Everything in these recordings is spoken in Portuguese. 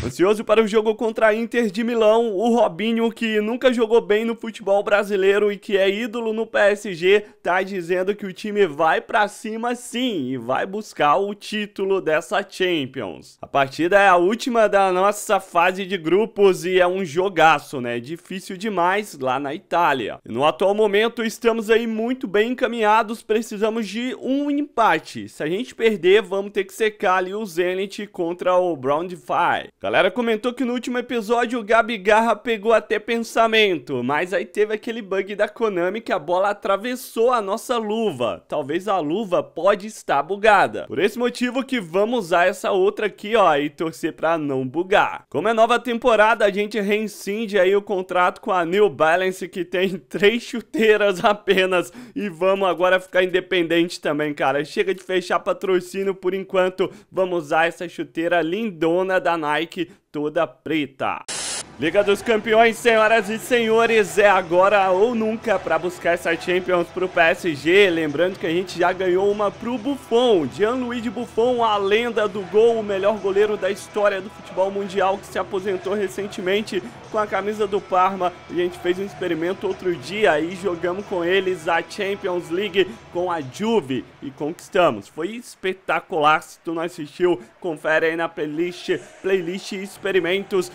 Ansioso para o jogo contra a Inter de Milão, o Robinho, que nunca jogou bem no futebol brasileiro e que é ídolo no PSG, tá dizendo que o time vai pra cima sim e vai buscar o título dessa Champions. A partida é a última da nossa fase de grupos e é um jogaço, né? Difícil demais lá na Itália. No atual momento estamos aí muito bem encaminhados, precisamos de um empate. Se a gente perder, vamos ter que secar ali o Zenit contra o Brøndby. Galera comentou que no último episódio o Gabi Garra pegou até pensamento, mas aí teve aquele bug da Konami que a bola atravessou a nossa luva. Talvez a luva pode estar bugada. Por esse motivo que vamos usar essa outra aqui, ó, e torcer pra não bugar. Como é nova temporada, a gente reincide aí o contrato com a New Balance, que tem 3 chuteiras apenas, e vamos agora ficar independente também, cara. Chega de fechar patrocínio por enquanto, vamos usar essa chuteira lindona da Nike, toda preta. Liga dos Campeões, senhoras e senhores, é agora ou nunca para buscar essa Champions pro PSG. Lembrando que a gente já ganhou uma pro Buffon, Gianluigi Buffon, a lenda do gol, o melhor goleiro da história do futebol mundial, que se aposentou recentemente com a camisa do Parma. A gente fez um experimento outro dia e jogamos com eles a Champions League com a Juve e conquistamos. Foi espetacular. Se tu não assistiu, confere aí na playlist experimentos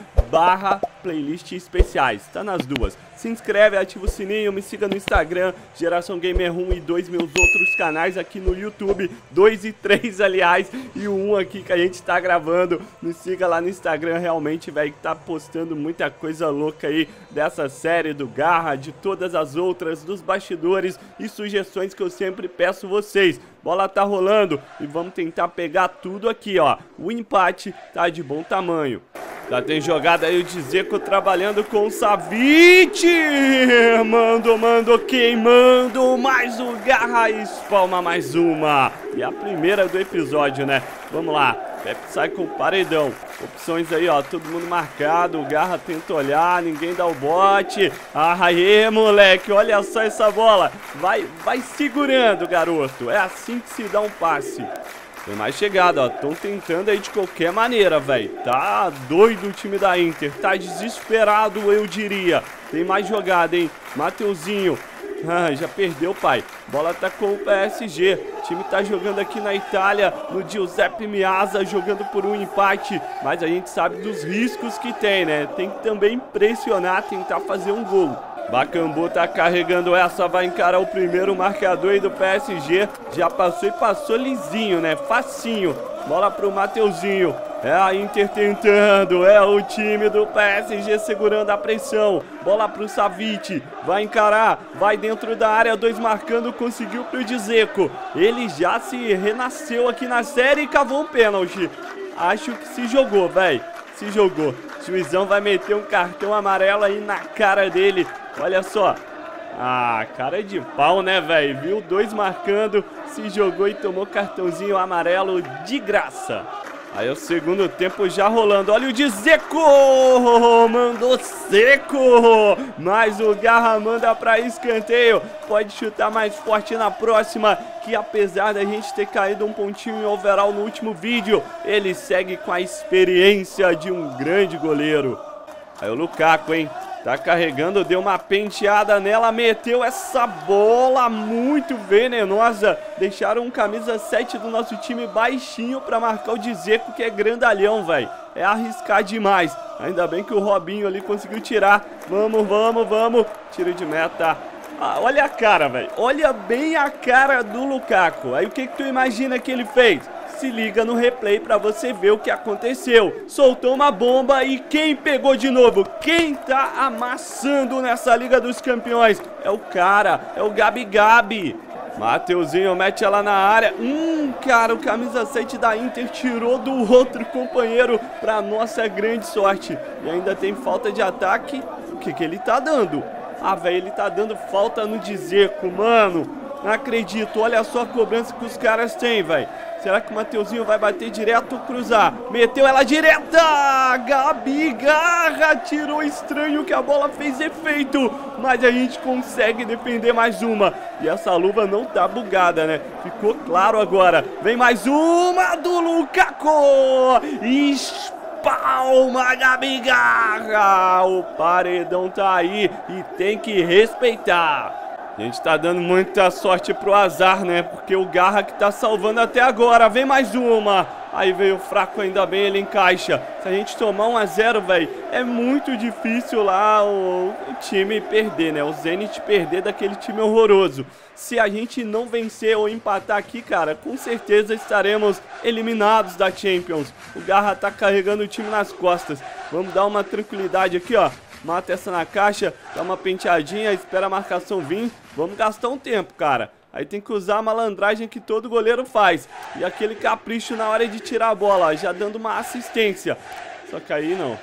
/ playlist especiais, tá nas duas. Se inscreve, ativa o sininho, me siga no Instagram, Geração Gamer 1 e 2 meus outros canais aqui no YouTube, 2 e 3 aliás, e o 1 aqui que a gente tá gravando. Me siga lá no Instagram, realmente, velho, que tá postando muita coisa louca aí dessa série do Garra, de todas as outras, dos bastidores e sugestões que eu sempre peço vocês. Bola tá rolando e vamos tentar pegar tudo aqui, ó. O empate tá de bom tamanho. Já tem jogada aí o Dzeko trabalhando com o Savic. Mando queimando. Mais o Garra e espalma mais uma. E a primeira do episódio, né? Vamos lá. Pepe sai com o paredão. Opções aí, ó. Todo mundo marcado. O Garra tenta olhar. Ninguém dá o bote. Aê, moleque. Olha só essa bola. Vai segurando, garoto. É assim que se dá um passe. Tem mais chegada, ó. Estão tentando aí de qualquer maneira, velho. Tá doido o time da Inter. Tá desesperado, eu diria. Tem mais jogada, hein? Mateuzinho. Já perdeu, pai. Bola tá com o PSG. O time tá jogando aqui na Itália, no Giuseppe Meazza, jogando por um empate. Mas a gente sabe dos riscos que tem, né? Tem que também pressionar, tentar fazer um gol. Bakambu tá carregando essa, vai encarar o primeiro marcador aí do PSG. Já passou e passou lisinho, né? Facinho. Bola pro Mateuzinho. É a Inter tentando, é o time do PSG segurando a pressão. Bola pro Savic, vai encarar, vai dentro da área, 2 marcando, conseguiu pro Dzeko. Ele já se renasceu aqui na série e cavou um pênalti. Acho que se jogou, velho. Se jogou. O juizão vai meter um cartão amarelo aí na cara dele. Olha só. Ah, cara de pau, né, velho? Viu 2 marcando, se jogou e tomou cartãozinho amarelo de graça. Aí o segundo tempo já rolando. Olha o Dzeko! Mandou seco! Mas o Garra manda pra escanteio. Pode chutar mais forte na próxima. Que apesar da gente ter caído um pontinho em overall no último vídeo, ele segue com a experiência de um grande goleiro. Aí o Lukaku, hein? Tá carregando, deu uma penteada nela, meteu essa bola muito venenosa. Deixaram um camisa 7 do nosso time baixinho pra marcar o Dzeko, que é grandalhão, velho. É arriscar demais. Ainda bem que o Robinho ali conseguiu tirar. Vamos. Tiro de meta. Ah, olha a cara, velho. Olha bem a cara do Lukaku. Aí o que tu imagina que ele fez? Se liga no replay pra você ver o que aconteceu. Soltou uma bomba e quem pegou de novo? Quem tá amassando nessa Liga dos Campeões? É o cara, é o Gabi. Mateuzinho mete ela na área. Cara, o camisa 7 da Inter tirou do outro companheiro pra nossa grande sorte. E ainda tem falta de ataque. O que ele tá dando? Ah, velho, ele tá dando falta no Dzeko, mano. Não acredito, olha só a cobrança que os caras têm, velho. Será que o Mateuzinho vai bater direto ou cruzar? Meteu ela direta! Gabi Garra tirou estranho que a bola fez efeito. Mas a gente consegue defender mais uma. E essa luva não tá bugada, né? Ficou claro agora. Vem mais uma do Lukaku! palma, Gabi Garra! O paredão tá aí e tem que respeitar. A gente tá dando muita sorte pro azar, né? Porque o Garra que tá salvando até agora. Vem mais uma. Aí veio fraco, ainda bem ele encaixa. Se a gente tomar 1 a 0, velho, é muito difícil lá o time perder, né? O Zenit perder daquele time horroroso. Se a gente não vencer ou empatar aqui, cara, com certeza estaremos eliminados da Champions. O Garra tá carregando o time nas costas. Vamos dar uma tranquilidade aqui, ó. Mata essa na caixa, dá uma penteadinha, espera a marcação vir. Vamos gastar um tempo, cara. Aí tem que usar a malandragem que todo goleiro faz. E aquele capricho na hora de tirar a bola, ó, já dando uma assistência. Só que aí não.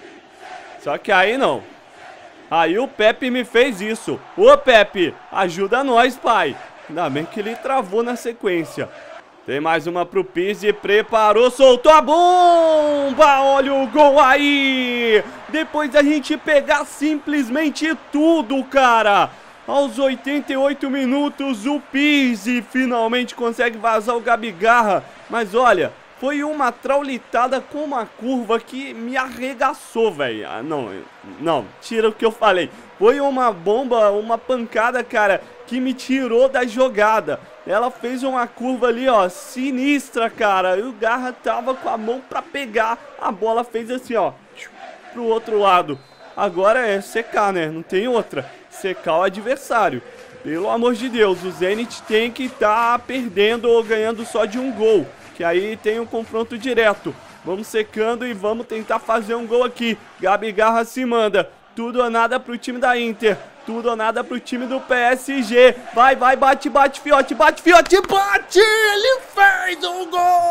Aí o Pepe me fez isso. Ô Pepe, ajuda nós, pai. Ainda bem que ele travou na sequência. Tem mais uma pro Pizzi, preparou, soltou a bomba, olha o gol aí! Depois da gente pegar simplesmente tudo, cara! Aos 88 minutos, o Pizzi finalmente consegue vazar o Gabi Garra. Mas olha, foi uma traulitada com uma curva que me arregaçou, velho. Ah, não, tira o que eu falei. Foi uma bomba, uma pancada, cara, que me tirou da jogada. Ela fez uma curva ali, ó, sinistra, cara. E o Garra tava com a mão pra pegar. A bola fez assim, ó, pro outro lado. Agora é secar, né? Não tem outra. Secar o adversário. Pelo amor de Deus, o Zenit tem que estar perdendo ou ganhando só de um gol. Que aí tem um confronto direto. Vamos secando e vamos tentar fazer um gol aqui. Gabi Garra se manda. Tudo ou nada pro time da Inter. Tudo ou nada pro time do PSG. Vai, bate, fiote, bate! Ele fez o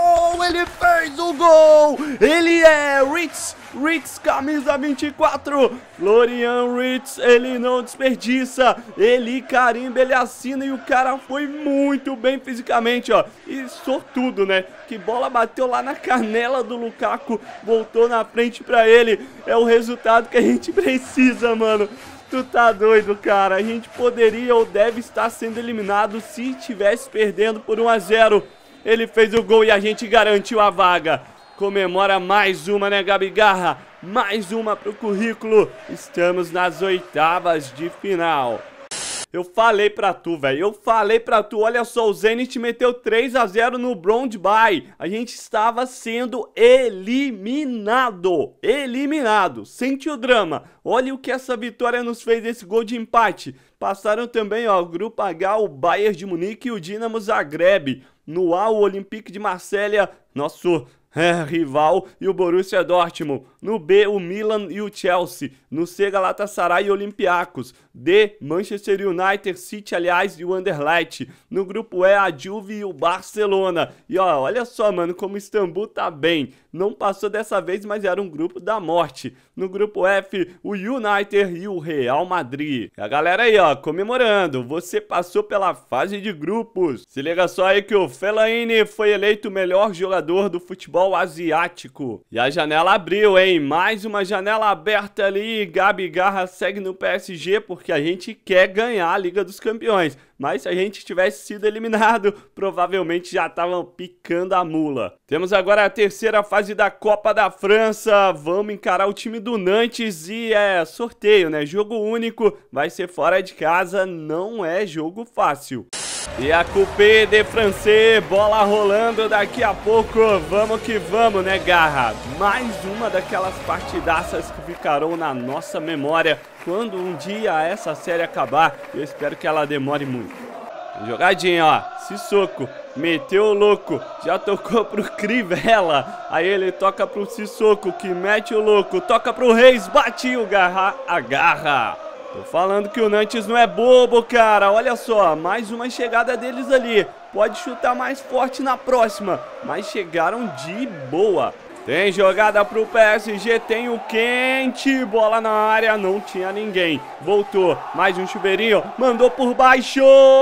gol! Ele é Ritz, camisa 24. Florian Ritz, ele não desperdiça. Ele carimba, ele assina e o cara foi muito bem fisicamente, ó. E sortudo, né? Que bola bateu lá na canela do Lukaku. Voltou na frente pra ele. É o resultado que a gente precisa, mano. Tu tá doido, cara. A gente poderia ou deve estar sendo eliminado se estivesse perdendo por 1 a 0. Ele fez o gol e a gente garantiu a vaga. Comemora mais uma, né, Gabi Garra? Mais uma pro currículo. Estamos nas oitavas de final. Eu falei pra tu, velho. Olha só, o Zenit meteu 3 a 0 no Brøndby. A gente estava sendo eliminado. Sente o drama. Olha o que essa vitória nos fez, esse gol de empate. Passaram também, ó, o Grupo H, o Bayern de Munique e o Dinamo Zagreb. No A, o Olympique de Marselha, nosso rival, e o Borussia Dortmund. No B, o Milan e o Chelsea. No C, Galatasaray e Olympiacos. D, Manchester United, City, aliás, e o Anderlecht. No grupo E, a Juve e o Barcelona. E ó, olha só, mano, como o Istambul tá bem. Não passou dessa vez, mas era um grupo da morte. No grupo F, o United e o Real Madrid. E a galera aí, ó, comemorando. Você passou pela fase de grupos. Se liga só aí que o Fellaini foi eleito o melhor jogador do futebol asiático. E a janela abriu, hein? Mais uma janela aberta ali. Gabi Garra segue no PSG porque a gente quer ganhar a Liga dos Campeões. Mas se a gente tivesse sido eliminado, provavelmente já estavam picando a mula. Temos agora a terceira fase da Copa da França. Vamos encarar o time do Nantes e é sorteio, né? Jogo único, vai ser fora de casa, não é jogo fácil. E a Coupé de Francais, bola rolando daqui a pouco, vamos que vamos, né, Garra? Mais uma daquelas partidaças que ficarão na nossa memória quando um dia essa série acabar. Eu espero que ela demore muito. Jogadinha, ó, Sissoko, meteu o louco, já tocou pro Crivella, aí ele toca pro Sissoko, que mete o louco, toca pro Reis, bate o Garra, agarra. Tô falando que o Nantes não é bobo, cara. Olha só, mais uma chegada deles ali. Pode chutar mais forte na próxima, mas chegaram de boa. Tem jogada pro PSG, tem o Quente. Bola na área, não tinha ninguém. Voltou, mais um chuveirinho, mandou por baixo.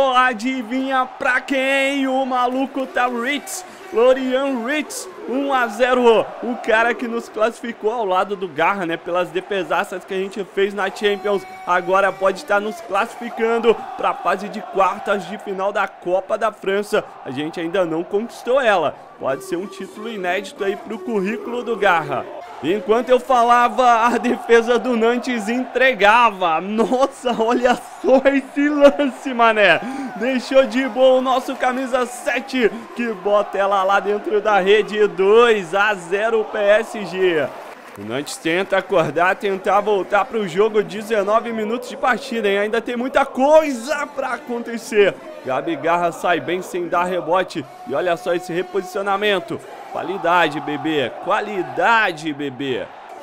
Adivinha pra quem? O maluco tá Ritz. Florian Ritz, 1 a 0, o cara que nos classificou ao lado do Garra, né, pelas defesaças que a gente fez na Champions, agora pode estar nos classificando para a fase de quartas de final da Copa da França. A gente ainda não conquistou ela, pode ser um título inédito aí pro currículo do Garra. Enquanto eu falava, a defesa do Nantes entregava. Nossa, olha só esse lance, mané. Deixou de boa o nosso camisa 7, que bota ela lá dentro da rede. 2-0 PSG. O Nantes tenta acordar, tentar voltar para o jogo. 19 minutos de partida, hein? Ainda tem muita coisa para acontecer. Gabi Garra sai bem sem dar rebote. E olha só esse reposicionamento. Qualidade, bebê. Qualidade, bebê.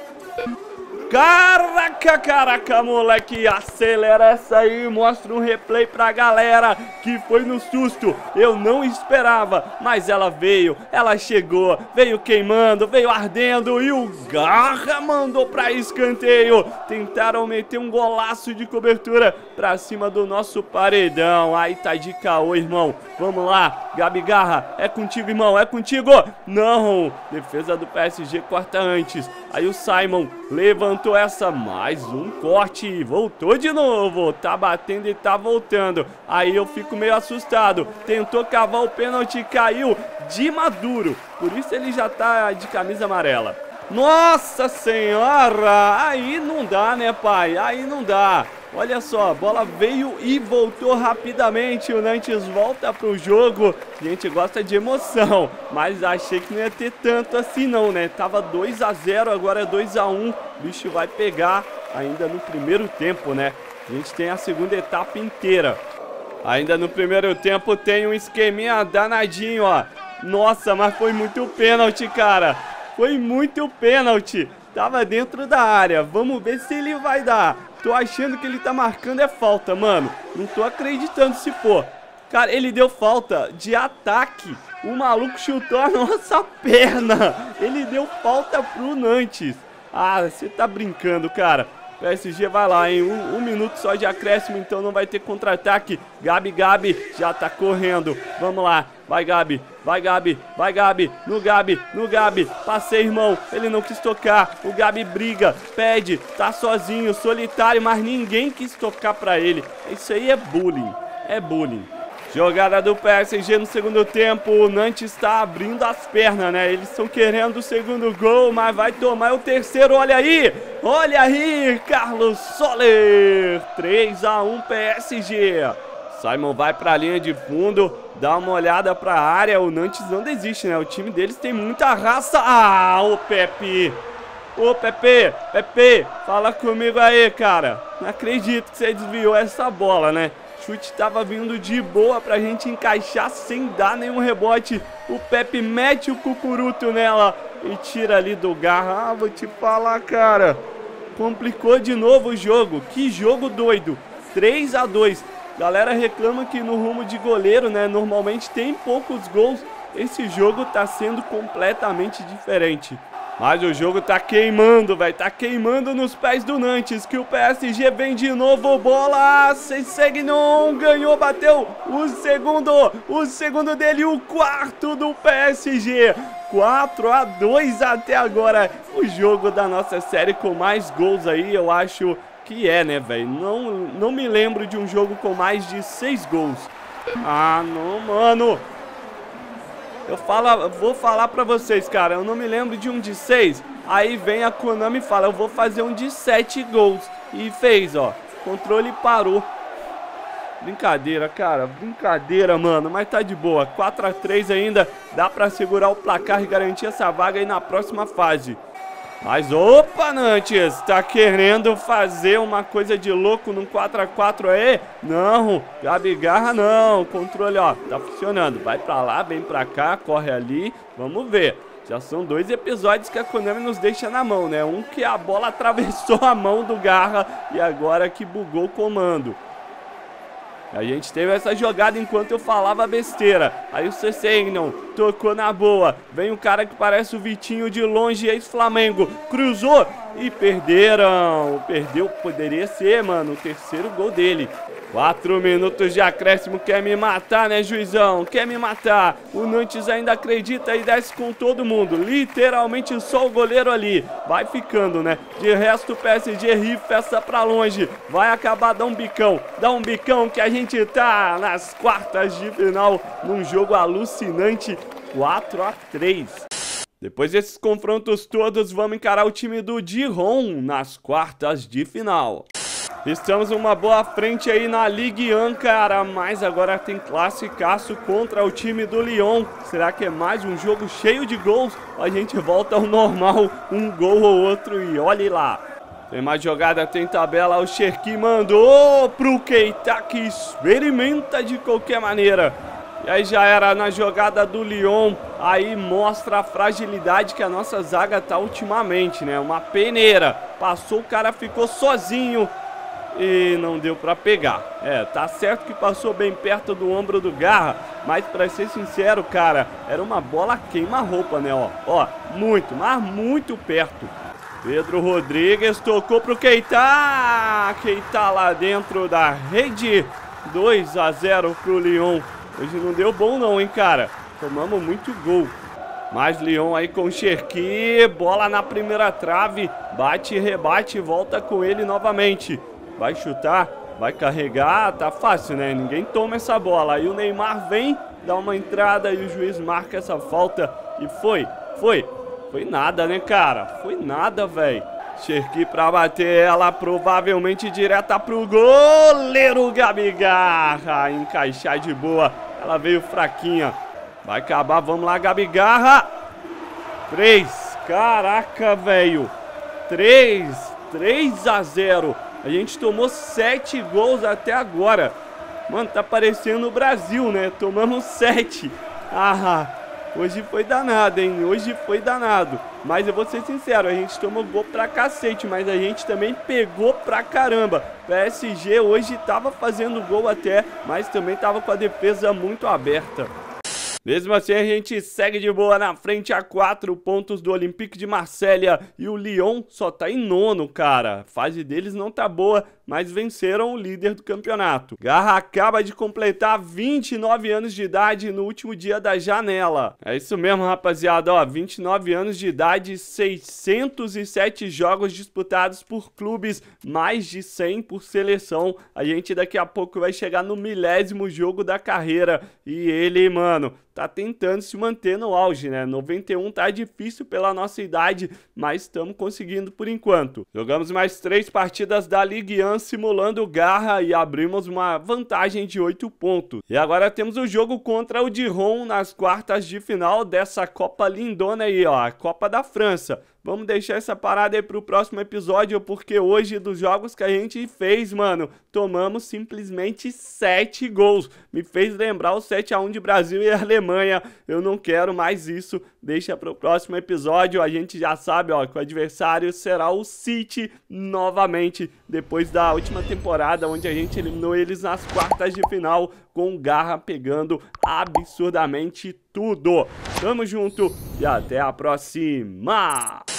Caraca, moleque. Acelera essa aí. Mostra um replay pra galera. Que foi no susto. Eu não esperava. Mas ela veio. Ela chegou. Veio queimando. Veio ardendo. E o Garra mandou pra escanteio. Tentaram meter um golaço de cobertura pra cima do nosso paredão. Aí tá de caô, irmão. Vamos lá. Gabi Garra. É contigo, irmão. É contigo. Não. Defesa do PSG corta antes. Aí o Simon levantou essa, mais um corte, voltou de novo, tá batendo e tá voltando. Aí eu fico meio assustado, tentou cavar o pênalti, caiu de maduro, por isso ele já tá de camisa amarela. Nossa senhora, aí não dá, né, pai? Aí não dá. Olha só, a bola veio e voltou rapidamente. O Nantes volta pro jogo. A gente gosta de emoção, mas achei que não ia ter tanto assim não, né? Tava 2-0, agora é 2-1. O bicho vai pegar ainda no primeiro tempo, né? A gente tem a segunda etapa inteira. Ainda no primeiro tempo tem um esqueminha danadinho, ó. Nossa, mas foi muito pênalti, cara. Foi muito pênalti. Tava dentro da área. Vamos ver se ele vai dar. Tô achando que ele tá marcando é falta, mano. Não tô acreditando se for. Cara, ele deu falta de ataque. O maluco chutou a nossa perna. Ele deu falta pro Nantes. Ah, você tá brincando, cara. PSG vai lá, hein? Um minuto só de acréscimo, então não vai ter contra-ataque. Gabi já tá correndo. Vamos lá. Vai, Gabi. Vai, Gabi. Vai, Gabi. No Gabi. Passei, irmão. Ele não quis tocar. O Gabi briga. Pede. Tá sozinho, solitário, mas ninguém quis tocar pra ele. Isso aí é bullying. É bullying. Jogada do PSG no segundo tempo. O Nantes está abrindo as pernas, né? Eles estão querendo o segundo gol, mas vai tomar o terceiro. Olha aí! Olha aí! Carlos Soler! 3-1 PSG. Simon vai para a linha de fundo. Dá uma olhada para a área. O Nantes não desiste, né? O time deles tem muita raça. Ah, o Pepe! Ô, Pepe! Fala comigo aí, cara. Não acredito que você desviou essa bola, né? O chute tava vindo de boa pra gente encaixar sem dar nenhum rebote. O Pepe mete o cucuruto nela e tira ali do Garra. Ah, vou te falar, cara. Complicou de novo o jogo. Que jogo doido. 3-2. Galera reclama que no rumo de goleiro, né, normalmente tem poucos gols. Esse jogo tá sendo completamente diferente. Mas o jogo tá queimando, velho. Tá queimando nos pés do Nantes. Que o PSG vem de novo. Bola. Sessegnon ganhou, bateu. O segundo dele. O quarto do PSG. 4-2 até agora. O jogo da nossa série com mais gols aí, eu acho que é, né, velho? Não me lembro de um jogo com mais de 6 gols. Ah, não, mano. Vou falar pra vocês, cara, eu não me lembro de um de 6. Aí vem a Konami e fala, eu vou fazer um de 7 gols. E fez, ó. Controle parou. Brincadeira, cara. Brincadeira, mano. Mas tá de boa. 4-3 ainda. Dá pra segurar o placar e garantir essa vaga aí na próxima fase. Mas, opa, Nantes, tá querendo fazer uma coisa de louco num 4-4 aí? Não, Gabi Garra não, controle, ó, tá funcionando. Vai pra lá, vem pra cá, corre ali, vamos ver. Já são 2 episódios que a Konami nos deixa na mão, né? Um que a bola atravessou a mão do Garra e agora que bugou o comando. A gente teve essa jogada enquanto eu falava besteira. Aí o Sessegnon tocou na boa. Vem um cara que parece o Vitinho de longe, ex-Flamengo. Cruzou e perderam. Perdeu, poderia ser, mano, o terceiro gol dele. 4 minutos de acréscimo, quer me matar, né, juizão? Quer me matar. O Nantes ainda acredita e desce com todo mundo. Literalmente só o goleiro ali. Vai ficando, né? De resto o PSG rifa essa pra longe. Vai acabar, dá um bicão que a gente tá nas quartas de final num jogo alucinante. 4-3. Depois desses confrontos todos, vamos encarar o time do Dijon nas quartas de final. Estamos uma boa frente aí na Ligue 1, cara, mas agora tem classicaço contra o time do Lyon. Será que é mais um jogo cheio de gols? A gente volta ao normal, um gol ou outro e olhe lá. Tem mais jogada, tem tabela, o Cherki mandou pro Keita que experimenta de qualquer maneira. E aí já era na jogada do Lyon, aí mostra a fragilidade que a nossa zaga tá ultimamente, né? Uma peneira, passou, o cara ficou sozinho. E não deu pra pegar. Tá certo que passou bem perto do ombro do Garra, mas pra ser sincero, cara, era uma bola queima-roupa, né, ó, muito, mas muito perto. Pedro Rodrigues tocou pro Keita, Keita lá dentro da rede, 2-0 pro Lyon. Hoje não deu bom não, hein, cara, tomamos muito gol. Mais Lyon aí com o Cherki, bola na primeira trave, bate, rebate, volta com ele novamente. Vai chutar, vai carregar, tá fácil, né? Ninguém toma essa bola. Aí o Neymar vem, dá uma entrada e o juiz marca essa falta. E foi nada, né, cara? Foi nada, velho. Cherki pra bater ela, provavelmente direta pro goleiro Gabigarra. Encaixar de boa, ela veio fraquinha. Vai acabar, vamos lá, Gabigarra. 3, caraca, velho. 3-0. A gente tomou 7 gols até agora. Mano, tá parecendo o Brasil, né? Tomamos 7. Hoje foi danado, hein? Hoje foi danado. Mas eu vou ser sincero, a gente tomou gol pra cacete, mas a gente também pegou pra caramba. PSG hoje tava fazendo gol até, mas também tava com a defesa muito aberta. Mesmo assim, a gente segue de boa na frente a 4 pontos do Olympique de Marselha. E o Lyon só tá em 9º, cara. A fase deles não tá boa, mas venceram o líder do campeonato. Garra acaba de completar 29 anos de idade no último dia da janela. É isso mesmo, rapaziada. Ó, 29 anos de idade, 607 jogos disputados por clubes, mais de 100 por seleção. A gente daqui a pouco vai chegar no 1000º jogo da carreira. E ele, mano, tá tentando se manter no auge, né? 91 tá difícil pela nossa idade, mas estamos conseguindo por enquanto. Jogamos mais 3 partidas da Ligue 1 simulando Garra e abrimos uma vantagem de 8 pontos. E agora temos o jogo contra o Dijon nas quartas de final dessa Copa lindona aí, ó, a Copa da França. Vamos deixar essa parada aí pro próximo episódio, porque hoje, dos jogos que a gente fez, mano, tomamos simplesmente 7 gols. Me fez lembrar o 7-1 de Brasil e Alemanha. Eu não quero mais isso. Deixa pro próximo episódio. A gente já sabe, ó, que o adversário será o City novamente, depois da última temporada, onde a gente eliminou eles nas quartas de final, com Garra pegando absurdamente tudo. Tamo junto e até a próxima!